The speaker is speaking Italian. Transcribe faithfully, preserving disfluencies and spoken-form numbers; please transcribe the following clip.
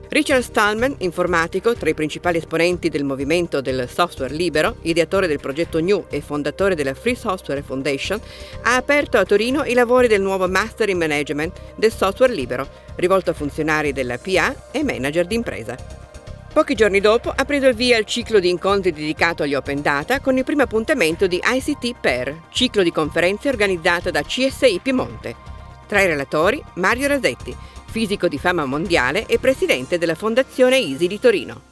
Richard Stallman, informatico, tra i principali esponenti del movimento del software libero, ideatore del progetto G N U e fondatore della Free Software Foundation, ha aperto a Torino i lavori del nuovo Master in Management del software libero, rivolto a funzionari della P A e manager d'impresa. Pochi giorni dopo ha preso il via il ciclo di incontri dedicato agli Open Data con il primo appuntamento di I C T Pair, ciclo di conferenze organizzato da C S I Piemonte. Tra i relatori Mario Rasetti, fisico di fama mondiale e presidente della Fondazione Easy di Torino.